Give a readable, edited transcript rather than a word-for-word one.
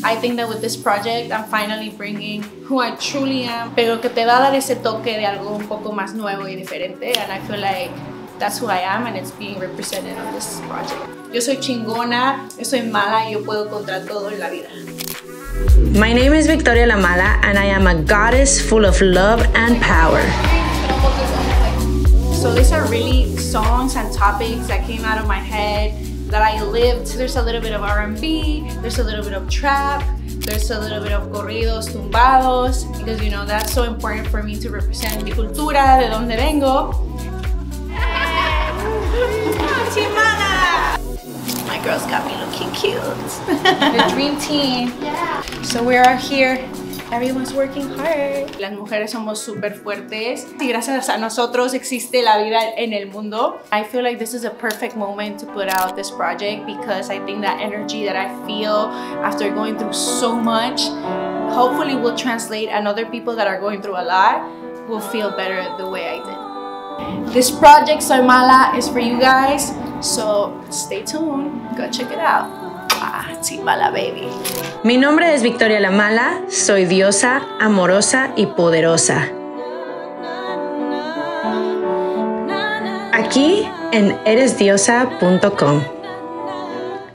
I think that with this project, I'm finally bringing who I truly am, pero que te va a dar ese toque de algo un poco más nuevo y diferente. And I feel like that's who I am and it's being represented on this project. Yo soy chingona, yo soy mala y yo puedo contra todo en la vida. My name is Victoria La Mala and I am a goddess full of love and power. So these are really songs and topics that came out of my head that I lived. There's a little bit of R&B, there's a little bit of trap, there's a little bit of corridos tumbados, because you know that's so important for me to represent mi cultura, de donde vengo. Chimana! My girls got me looking cute. The dream team. Yeah. So we are here. Everyone's working hard. Las mujeres somos súper fuertes y gracias a nosotros existe la vida en el mundo. I feel like this is a perfect moment to put out this project because I think that energy that I feel after going through so much hopefully will translate and other people that are going through a lot will feel better the way I did. This project, Soy Mala, is for you guys, so stay tuned. Go check it out. Chimala, baby. Mi nombre es Victoria La Mala, soy diosa, amorosa y poderosa. Aquí en eresdiosa.com.